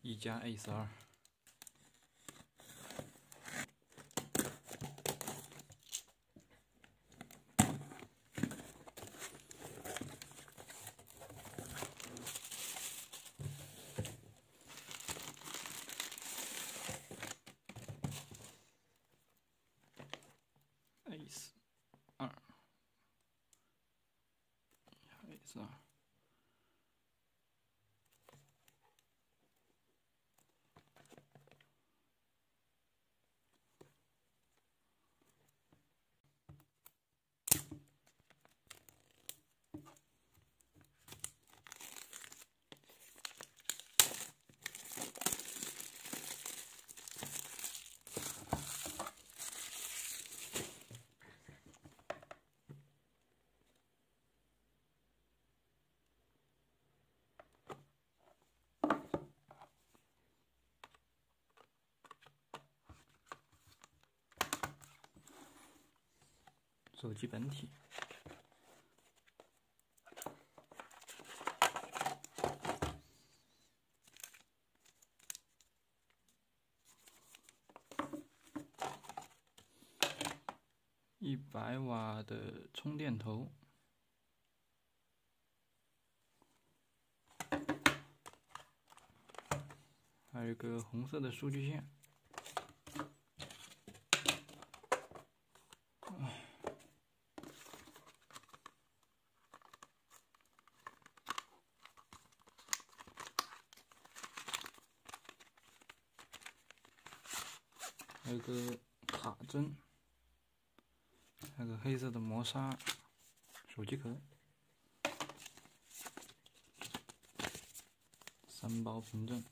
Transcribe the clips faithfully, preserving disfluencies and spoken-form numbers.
一加 A 十二。A 十二 ，A 十二。手机本体。一百瓦的充电头。还有一个红色的数据线。还有个卡针，还有个黑色的磨砂手机壳，三包凭证。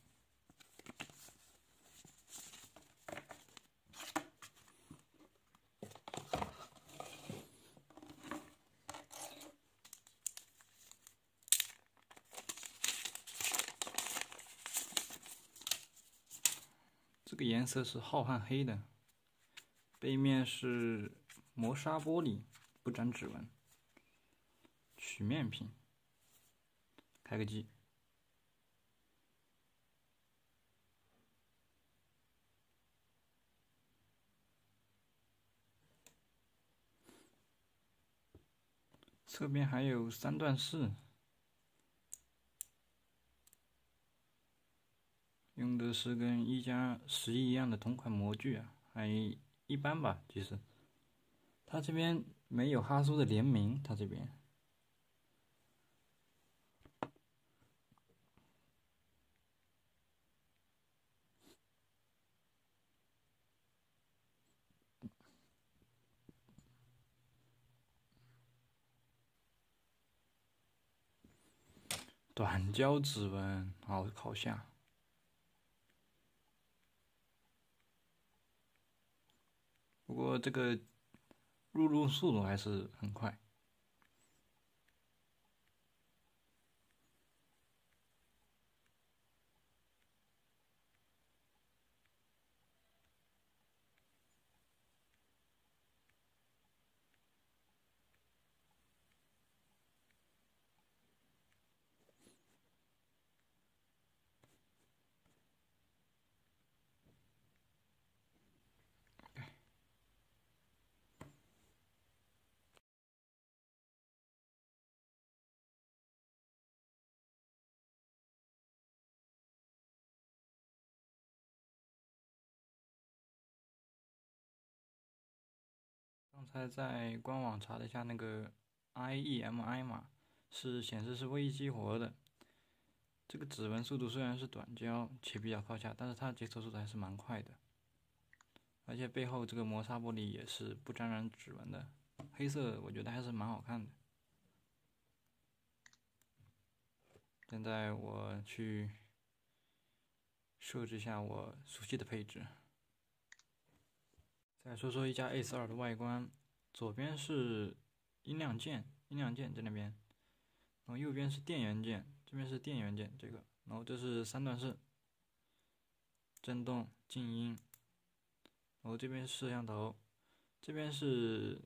这个颜色是浩瀚黑的，背面是磨砂玻璃，不沾指纹。曲面屏，开个机。侧边还有三段式，用的是跟一加十一一样的同款模具啊，还一般吧，其实。它这边没有哈苏的联名，它这边。短焦指纹，好靠下。不过这个入录速度还是很快。刚才在官网查了一下，那个 I E M I 码是显示是微激活的。这个指纹速度虽然是短焦且比较靠下，但是它接收速度还是蛮快的。而且背后这个磨砂玻璃也是不沾染指纹的，黑色我觉得还是蛮好看的。现在我去设置一下我熟悉的配置。再说说一加 A 十二的外观，左边是音量键，音量键在那边，然后右边是电源键，这边是电源键这个，然后这是三段式，震动、静音，然后这边是摄像头，这边是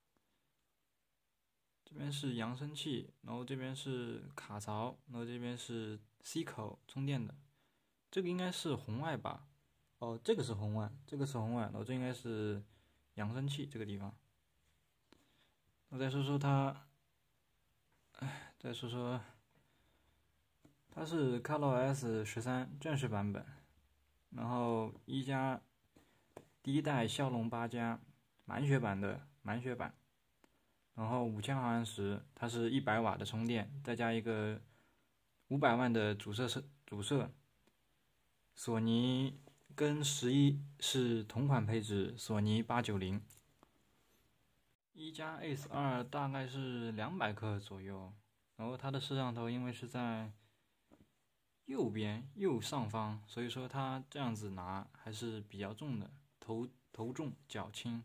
这边是扬声器，然后这边是卡槽，然后这边是 C 口充电的。 这个应该是红外吧？哦，这个是红外，这个是红外，然后这应该是扬声器这个地方。我再说说它，哎，再说说，它是 ColorOS 十三正式版本，然后一加第一代骁龙八加满血版的满血版，然后五千毫安时，它是一百瓦的充电，再加一个五百万的主摄主摄。索尼跟十一是同款配置，索尼八九零。一加 Ace 二大概是两百克左右，然后它的摄像头因为是在右边右上方，所以说它这样子拿还是比较重的，头头重脚轻。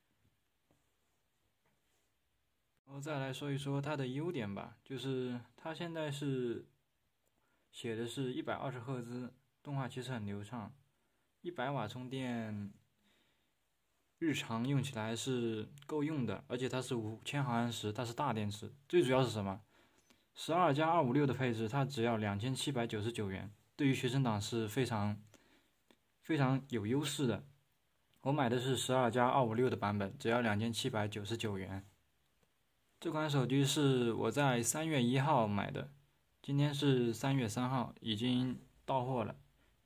然后再来说一说它的优点吧，就是它现在是写的是一百二十赫兹，动画其实很流畅，一百瓦充电，日常用起来是够用的，而且它是五千毫安时，它是大电池。最主要是什么？十二加二五六的配置，它只要两千七百九十九元，对于学生党是非常非常有优势的。我买的是十二加二五六的版本，只要两千七百九十九元。这款手机是我在三月一号买的，今天是三月三号，已经到货了。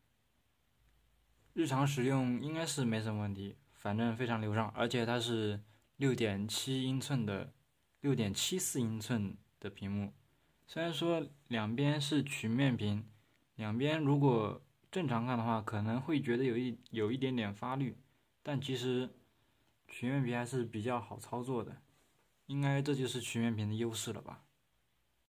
日常使用应该是没什么问题，反正非常流畅，而且它是六点七英寸的，六点七四英寸的屏幕。虽然说两边是曲面屏，两边如果正常看的话，可能会觉得有一有一点点发绿，但其实曲面屏还是比较好操作的。应该这就是曲面屏的优势了吧。